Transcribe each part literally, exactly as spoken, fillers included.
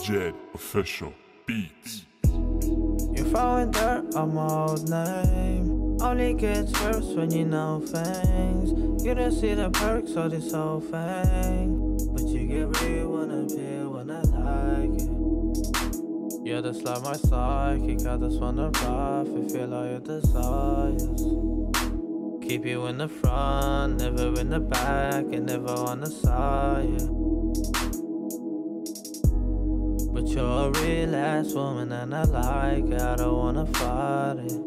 Gadget official beats. You're throwing dirt on my old name. Only gets worse when you know things. You don't see the perks of this whole thing, but you get real when I feel when I like it. Yeah, that's like my psychic. I just wanna ride, fulfill all your desires. Keep you in the front, never in the back, and never on the side, yeah. But you're a real ass woman and I like it, I don't wanna fight it.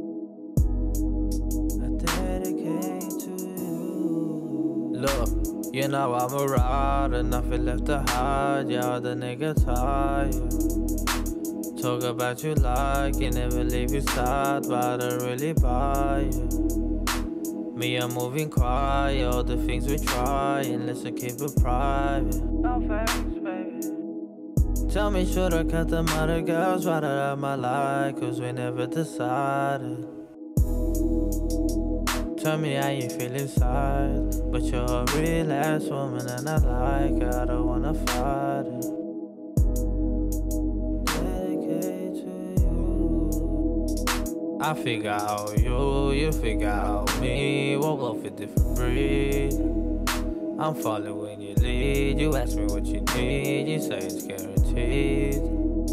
I dedicate to you. Look, you know I'm a rider, nothing left to hide, yeah, the nigga tired. Talk about you like you never leave your side, but I really buy it. Me, I'm moving quiet, all the things we try, and let's keep it private. No thanks, baby. Tell me, should I cut them other girls right out of my life, cause we never decided. Tell me how you feel inside, but you're a real ass woman and I like it, I don't wanna fight it. Dedicate to you. I figure out you, you figure out me, we're both a different breed. I'm falling when you lead, you ask me what you need, you say it's guaranteed.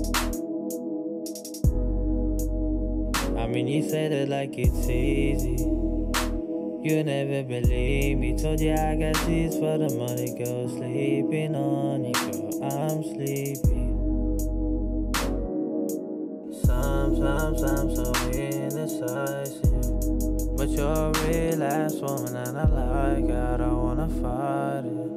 I mean, you say that like it's easy. You never believe me, told you I got G's for the money, go sleeping on you, girl, I'm sleepy. Sometimes I'm so indecisive, but you're a real ass woman and I like it, I don't wanna fight it.